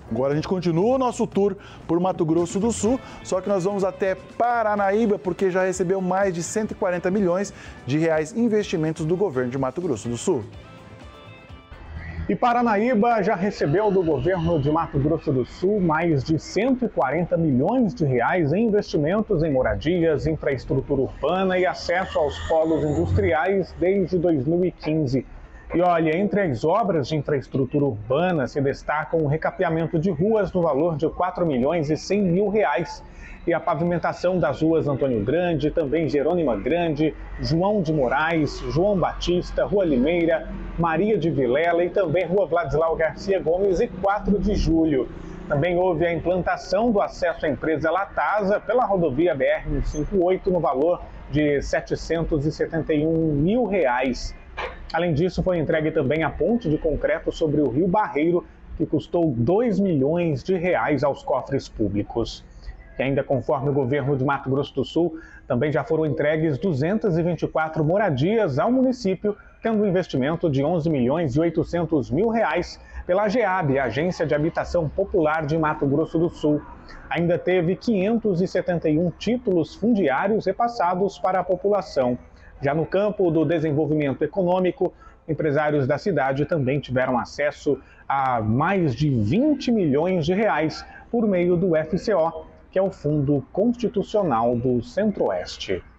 Agora a gente continua o nosso tour por Mato Grosso do Sul, só que nós vamos até Paranaíba, porque já recebeu mais de 140 milhões de reais em investimentos do governo de Mato Grosso do Sul. E Paranaíba já recebeu do governo de Mato Grosso do Sul mais de 140 milhões de reais em investimentos em moradias, infraestrutura urbana e acesso aos polos industriais desde 2015. E olha, entre as obras de infraestrutura urbana se destacam o recapeamento de ruas no valor de 4 milhões e 100 mil reais e a pavimentação das ruas Antônio Grande, também Jerônima Grande, João de Moraes, João Batista, Rua Limeira, Maria de Vilela e também Rua Vladislau Garcia Gomes e 4 de Julho. Também houve a implantação do acesso à empresa Latasa pela rodovia BR-158 no valor de 771 mil reais. Além disso, foi entregue também a ponte de concreto sobre o Rio Barreiro, que custou 2 milhões de reais aos cofres públicos. E ainda conforme o governo de Mato Grosso do Sul, também já foram entregues 224 moradias ao município, tendo um investimento de 11 milhões e 800 mil reais pela AGEAB, Agência de Habitação Popular de Mato Grosso do Sul. Ainda teve 571 títulos fundiários repassados para a população. Já no campo do desenvolvimento econômico, empresários da cidade também tiveram acesso a mais de 20 milhões de reais por meio do FCO, que é o Fundo Constitucional do Centro-Oeste.